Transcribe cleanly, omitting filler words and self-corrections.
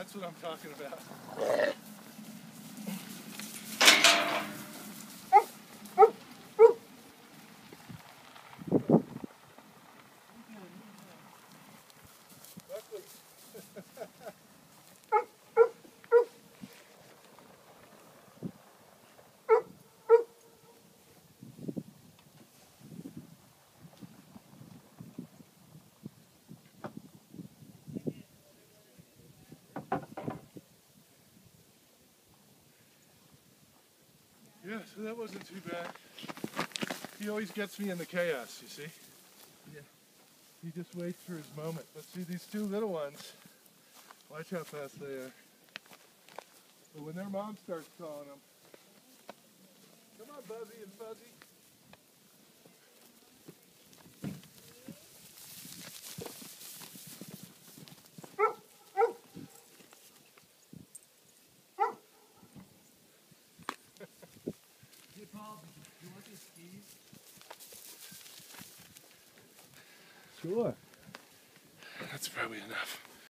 That's what I'm talking about. Yeah, so that wasn't too bad. He always gets me in the chaos, you see? Yeah. He just waits for his moment. But see, these two little ones, watch how fast they are. But when their mom starts calling them, come on, Buzzy and Fuzzy. Hey, Paul, do you want these skis? Sure. That's probably enough.